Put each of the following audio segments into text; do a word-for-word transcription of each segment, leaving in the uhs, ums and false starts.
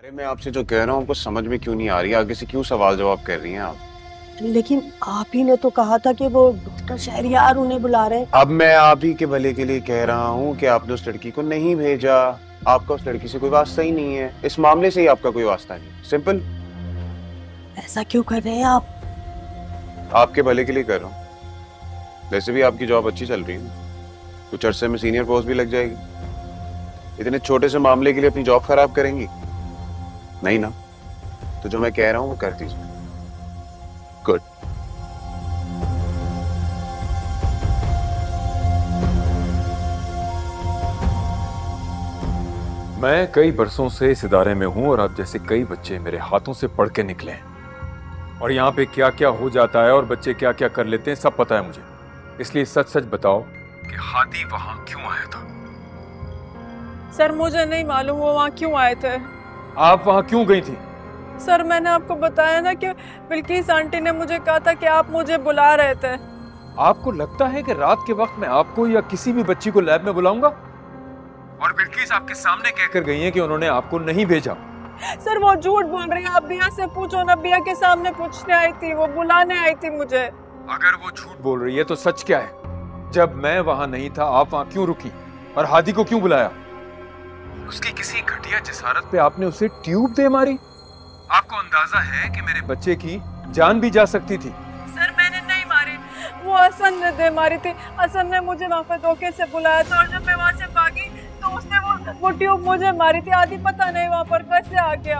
अरे मैं आपसे जो कह रहा हूँ आपको समझ में क्यों नहीं आ रही? आगे से क्यों सवाल जवाब कर रही हैं आप? लेकिन आप ही ने तो कहा था कि वो डॉक्टर शहरयार उन्हें बुला रहे हैं। अब मैं आप ही के भले के लिए कह रहा हूँ कि आपने उस लड़की को नहीं भेजा। आपका उस लड़की से कोई वास्ता ही नहीं है, इस मामले से ही आपका कोई वास्ता नहीं। सिंपल। ऐसा क्यों कर रहे हैं आप? आपके भले के लिए कर रहा हूँ। वैसे भी आपकी जॉब अच्छी चल रही है, कुछ अरसे में सीनियर पोस्ट भी लग जाएगी। इतने छोटे से मामले के लिए अपनी जॉब खराब करेंगी? नहीं ना? तो जो मैं कह रहा हूँ वो कर दीजिए। गुड। मैं कई बरसों से इस इदारे में हूं और आप जैसे कई बच्चे मेरे हाथों से पढ़ के निकले हैं और यहाँ पे क्या क्या हो जाता है और बच्चे क्या क्या कर लेते हैं सब पता है मुझे। इसलिए सच सच बताओ कि हादी वहां क्यों आया था? सर मुझे नहीं मालूम वो वहाँ क्यों आए थे। आप वहां क्यों गई थी? सर मैंने आपको बताया ना कि बिल्किस आंटी ने मुझे कहा था कि आप मुझे बुला रहे थे। आपको लगता है कि रात के वक्त मैं आपको या किसी भी बच्ची को लैब में बुलाऊंगा? और बिल्किस आपके सामने कहकर गई है कि उन्होंने आपको नहीं भेजा। सर वो झूठ बोल रही है, आप बिया से पूछो ना, बिया के सामने पूछने आई थी, वो बुलाने आई थी मुझे। अगर वो झूठ बोल रही है तो सच क्या है? जब मैं वहां नहीं था आप वहां क्यों रुकी और हादी को क्यों बुलाया? उसकी किसी घटिया जिसारत पे आपने उसे ट्यूब दे मारी। आपको अंदाजा है कि मेरे बच्चे की जान भी जा सकती थी। सर मैंने नहीं मारी, वो हसन ने दे मारी थी। हसन ने मुझे वहाँ पे धोखे से बुलाया था और जब मैं वहाँ से भागी तो उसने वो वो ट्यूब मुझे मारी थी। आदि पता नहीं वहाँ पर कैसे आ गया।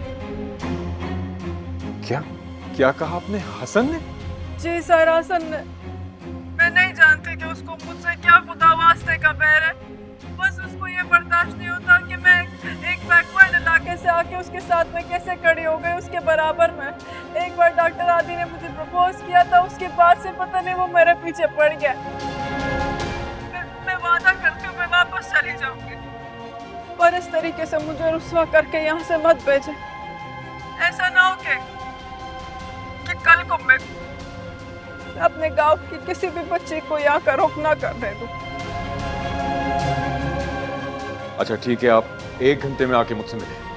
क्या क्या कहा आपने? हसन ने? जी सर, हसन ने। मैं नहीं जानती कि उसको मुझसे क्या खुदा वास्ते का बैर है। बस उसको ये बर्दाश्त नहीं होता कि मैं एक बैकवर्ड इलाके से आके उसके साथ में कैसे खड़ी हो गई उसके बराबर में। एक बार डॉक्टर आदि ने मुझे प्रपोज किया था, उसके बाद से पता नहीं वो मेरे पीछे पड़ गया। मैं, मैं वादा करती हूँ मैं वापस चली जाऊंगी, पर इस तरीके से मुझे रुस्वा करके यहाँ से मत भेजे। ऐसा ना हो कि, कि कल को मैं अपने गांव की किसी भी बच्ची को यहाँ का रोक ना करने दूं। अच्छा ठीक है, आप एक घंटे में आके मुझसे मिलें।